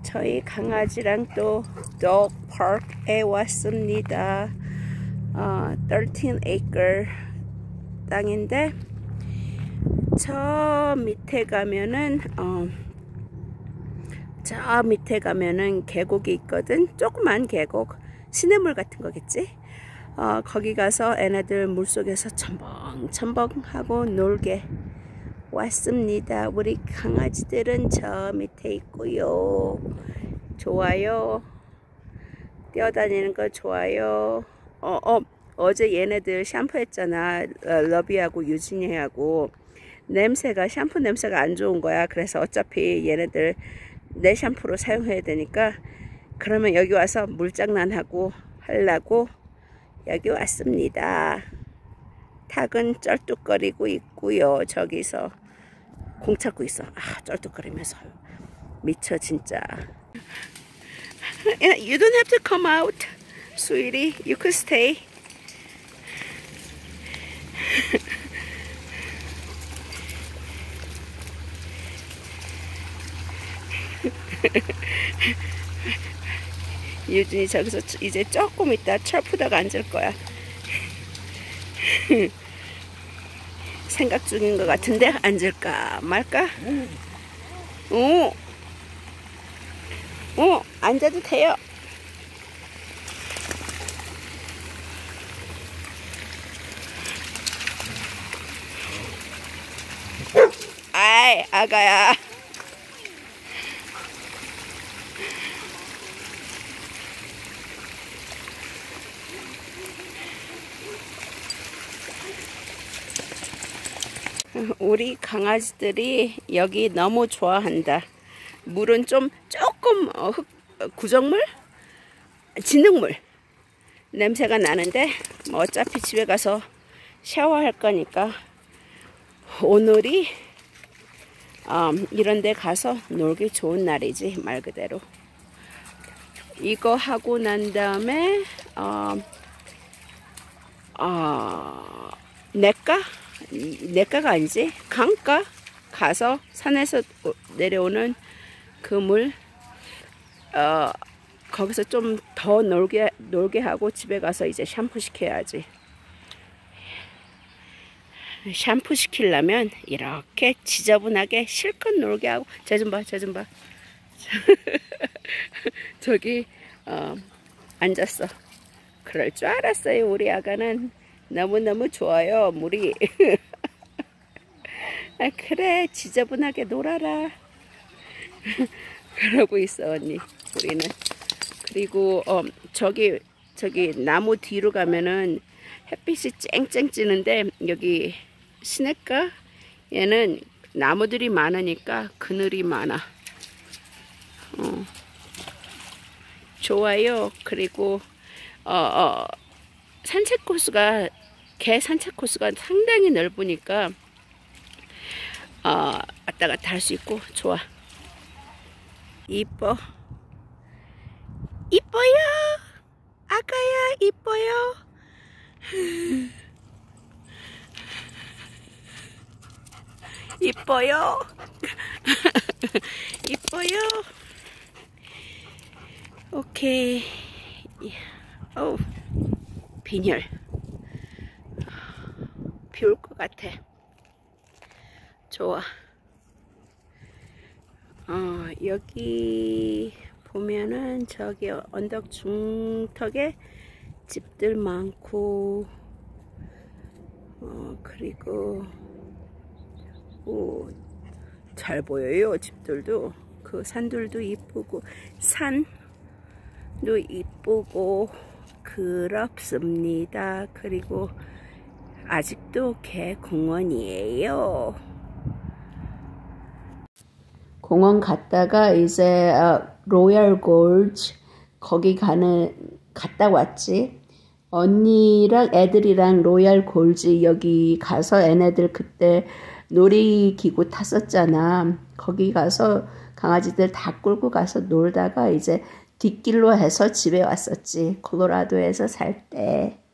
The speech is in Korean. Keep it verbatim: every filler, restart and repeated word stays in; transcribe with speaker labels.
Speaker 1: 저희 강아지랑 또 dog park에 왔습니다. 어, 십삼 acre 땅인데 저 밑에 가면은 어, 저 밑에 가면은 계곡이 있거든. 조그만 계곡, 시냇물 같은 거겠지. 어, 거기 가서 애네들 물속에서 첨벙첨벙 하고 놀게 왔습니다. 우리 강아지들은 저 밑에 있고요. 좋아요. 뛰어다니는 거 좋아요. 어, 어, 어제 얘네들 샴푸했잖아. 러비하고 유진이하고. 냄새가, 샴푸 냄새가 안 좋은 거야. 그래서 어차피 얘네들 내 샴푸로 사용해야 되니까 그러면 여기 와서 물장난하고 하려고 여기 왔습니다. 닭은 쩔뚝거리고 있고요. 저기서 공 찾고 있어. 아, 쩔뚝거리면서 미쳐 진짜. You don't have to come out, sweetie. You could stay. 유진이 저기서 이제 조금 있다 철푸다가 앉을 거야. 생각 중인 것 같은데 앉을까 말까? 오, 오, 앉아도 돼요. 아이, 아가야. 우리 강아지들이 여기 너무 좋아한다. 물은 좀 조금 어, 흙, 구정물? 진흙물 냄새가 나는데 뭐 어차피 집에 가서 샤워할 거니까 오늘이 어, 이런 데 가서 놀기 좋은 날이지. 말 그대로 이거 하고 난 다음에 어, 어, 냇가? 냇가가 아니지? 강가 가서 산에서 내려오는 그 물 어, 거기서 좀 더 놀게 놀게 하고 집에 가서 이제 샴푸 시켜야지. 샴푸 시키려면 이렇게 지저분하게 실컷 놀게 하고. 쟤 좀 봐, 쟤 좀 봐. 저기 어, 앉았어. 그럴 줄 알았어요. 우리 아가는 너무너무 좋아요. 물이. 아, 그래 지저분하게 놀아라. 그러고 있어 언니. 우리는. 그리고 어, 저기 저기 나무 뒤로 가면은 햇빛이 쨍쨍 찌는데 여기 시냇가 얘는 나무들이 많으니까 그늘이 많아. 어. 좋아요. 그리고 어, 어, 산책 코스가 개 산책 코스가 상당히 넓으니까 어, 왔다 갔다 할 수 있고 좋아. 이뻐. 이뻐요. 아가야 이뻐요. 이뻐요. 이뻐요. 오케이. 어우, 빈혈. 비 올 것 같아. 좋아. 어, 여기 보면은 저기 언덕 중턱에 집들 많고, 어, 그리고 오, 잘 보여요. 집들도. 그 산들도 이쁘고 산도 이쁘고 그렇습니다. 그리고 아직도 개공원이에요. 공원 갔다가 이제 로얄 골지 거기 가는 갔다 왔지. 언니랑 애들이랑 로얄 골지 여기 가서 애네들 그때 놀이기구 탔었잖아. 거기 가서 강아지들 다 끌고 가서 놀다가 이제 뒷길로 해서 집에 왔었지. 콜로라도에서 살 때.